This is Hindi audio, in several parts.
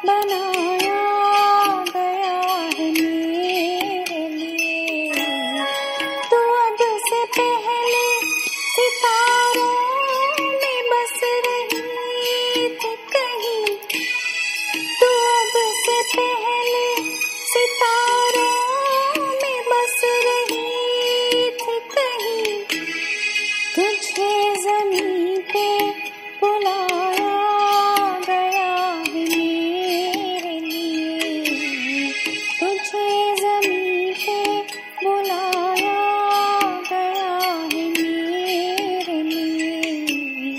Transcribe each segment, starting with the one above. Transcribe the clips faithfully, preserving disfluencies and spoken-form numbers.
बनाया गया है मेरे लिए। तू अब से पहले सितारों में बस रही थी कहीं, तू अब से पहले सितारों में बस रही थी कहीं। तुझे ज़मीं पे बुलाया गया है मेरे लिए, तुझे ज़मीं पे बुलाया गया है मेरे लिए।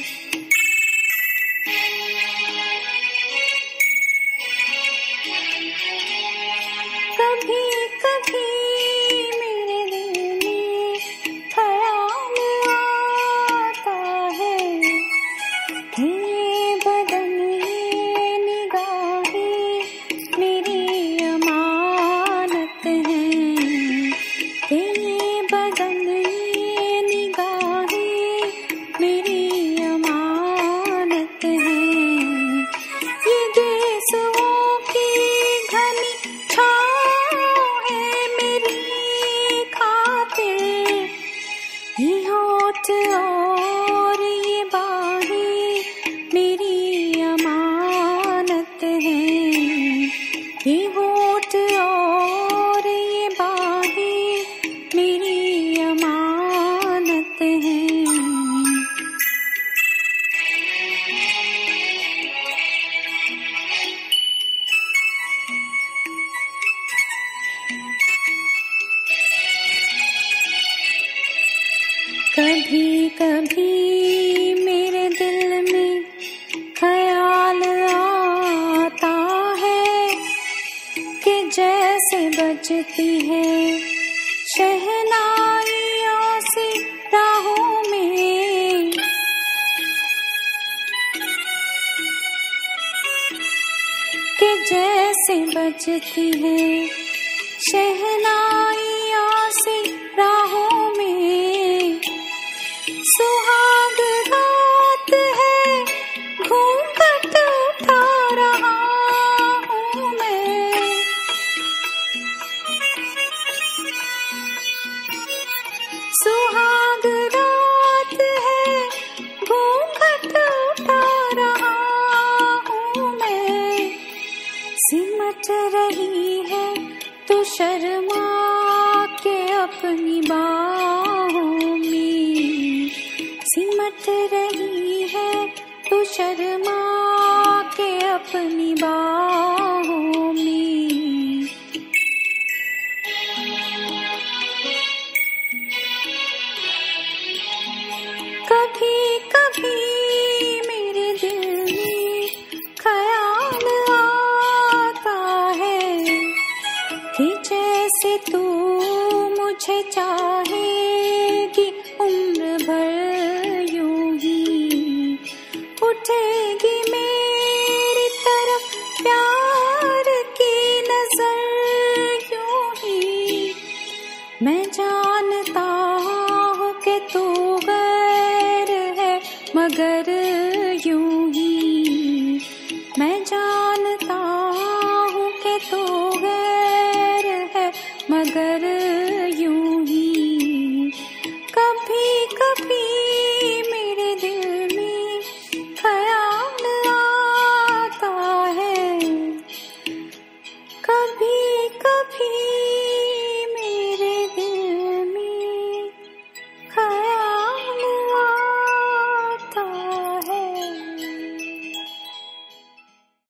कभी कभी मेरे दिल में ख्याल आता है कि ये बदन ये निगाहें मेरी अमानत हैं, कि ये बदन ये निगाहें मेरी अमानत हैं। ये गेसुओं की घनी छाँव है मेरी खातिर, ये होठ और ये बाहें मेरी अमानत हैं, ये होठ और ये बाहें मेरी अमानत हैं। कभी कभी मेरे दिल में ख्याल आता है कि जैसे बजती है शहनाइयों सी राहों में, कि जैसे बजती है शहनाइयों सी राहों में। सुहाग रात है घूंघट उठा रहा हूँ मैं, सुहाग रात है घूंघट उठा रहा हूँ मैं। सिमट रही है तू शर्मा के अपनी बाहों में, सिमट रही है तू शर्मा के अपनी बाहों